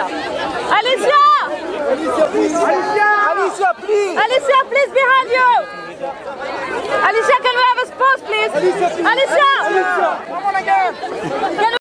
Alicia! Alicia, please! Alicia, please, behind you! Alicia, can we have a pause, please? Alicia! Alicia! Come on again!